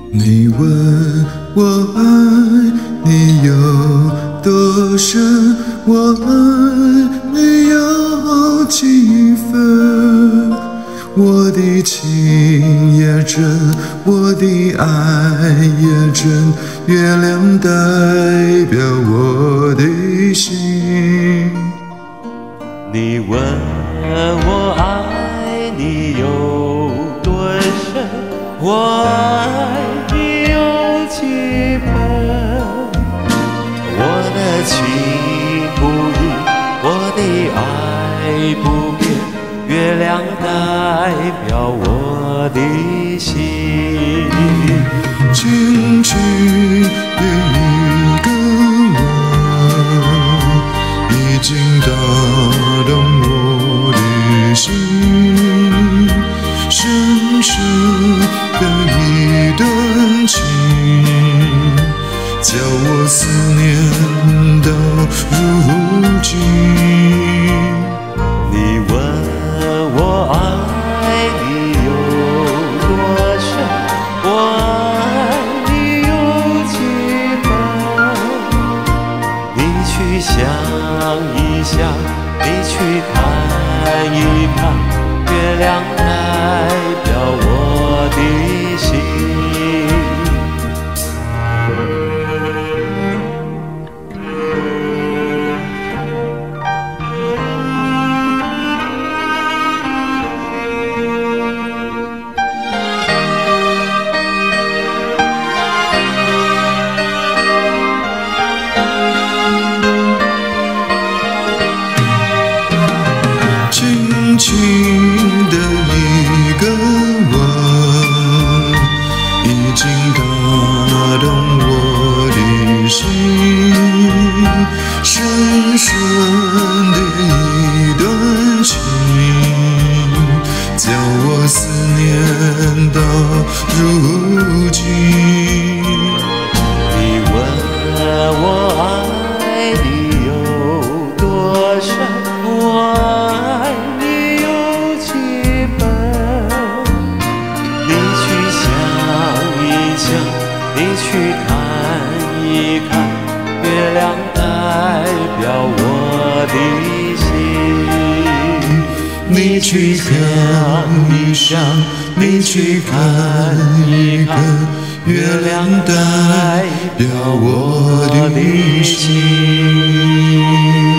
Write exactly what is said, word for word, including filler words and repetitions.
你问我爱你有多深，我爱你有几分？我的情也真，我的爱也真，月亮代表我的心。 你问我爱你有多深，我爱你有几分？我的情不移，我的爱不变，月亮代表我的心。 轻轻的一个吻，已经打动我的心，深深的一段情，叫我思念到如今。 你问我爱你有多深，我爱你有几分？你去想一想，你去看一看，月亮代表我的心。 轻轻的一个吻，已经打动我的心，深深的一段情，叫我思念到如今。 你问我爱你有多深，我爱你有几分？你去想一想，你去看一看，月亮代表我的心。 你去想一想，你去看一看，月亮代表我的心。